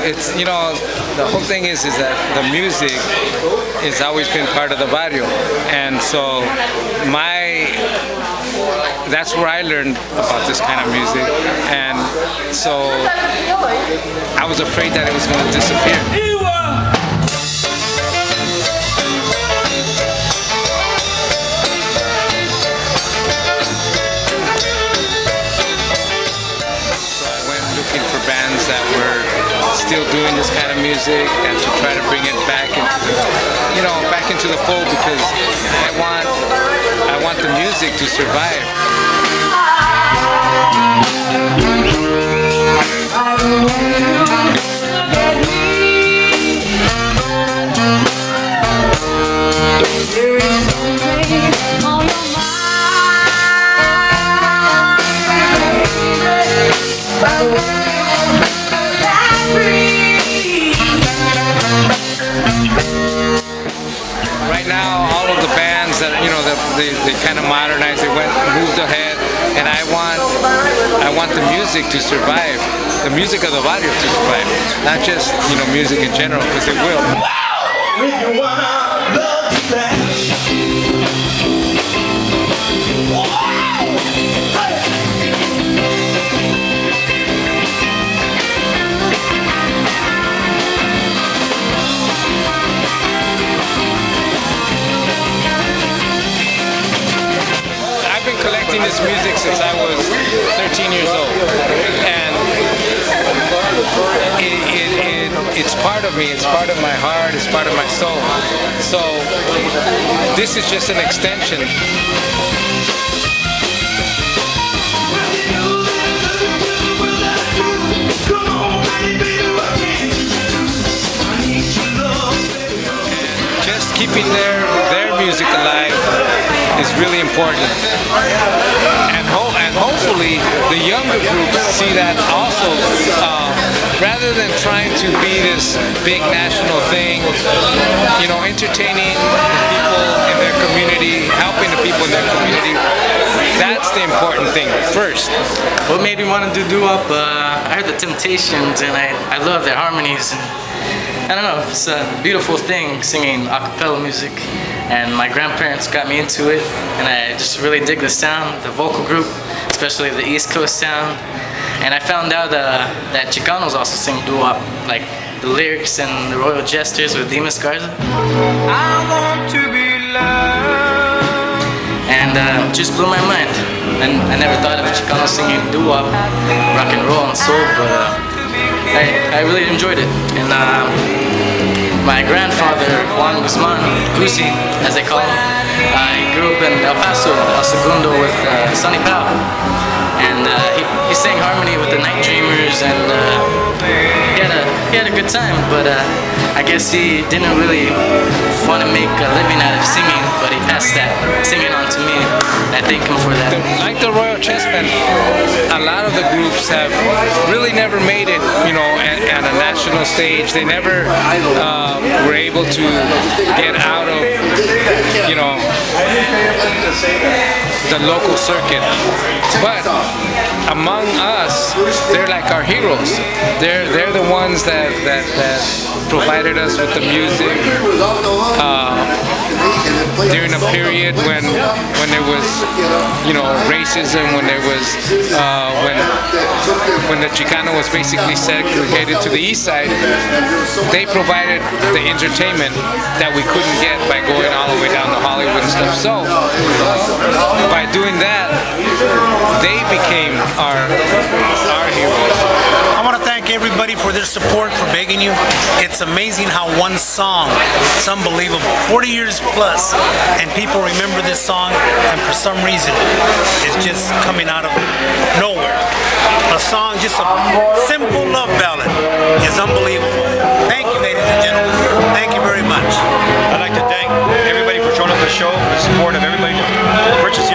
it's, you know, the whole thing is that the music has always been part of the barrio, and so that's where I learned about this kind of music, and so I was afraid that it was going to disappear. For bands that were still doing this kind of music and to try to bring it back into the, you know, back into the fold, because I want the music to survive. Right now, all of the bands that, you know, they kind of modernized, they moved ahead, and I want the music to survive, the music of the barrio to survive, not just, you know, music in general, because it will. Collecting this music since I was 13 years old, and it's part of me, it's part of my heart, it's part of my soul. So this is just an extension. Just keeping their music alive is really important, and hopefully the younger groups see that also. Rather than trying to be this big national thing, you know, entertaining the people in their community, helping the people in their community, that's the important thing first. What made me want to do doo-wop? I heard the Temptations, and I love their harmonies. And I don't know, it's a beautiful thing singing a cappella music, and my grandparents got me into it, and I just really dig the sound, the vocal group, especially the East Coast sound. And I found out that Chicanos also sing doo-wop, like the lyrics and the Royal Jesters with Esparza. I want to be loved. And just blew my mind. And I never thought of Chicanos singing doo-wop, rock and roll and soul, but I really enjoyed it. And my grandfather, Juan Guzman, Gusi, as they call him, he grew up in El Paso, El Segundo with Sonny Powell. And he sang harmony with the Night Dreamers, and he had a good time, but I guess he didn't really want to make a living out of singing, but he passed that singing on to me. I thank him for that. Like the Royal Chessmen, a lot of the groups have really never made it, you know, at a national stage. They never were able to get out of, you know, the local circuit. But among us, they're like our heroes. They're the ones that provided us with the music during a period when there was, you know, racism, when there was when the Chicano was basically segregated to the east side. They provided the entertainment that we couldn't get by going all the way down to Hollywood and stuff. So by doing that, they became our heroes. I want to thank everybody for their support, for begging you. It's amazing how one song, it's unbelievable, 40 years plus, and people remember this song, and for some reason, it's just coming out of nowhere. A song, just a simple love ballad, is unbelievable. Thank you, ladies and gentlemen. Thank you very much. I'd like to thank everybody for showing up to the show, for the support of everybody purchasing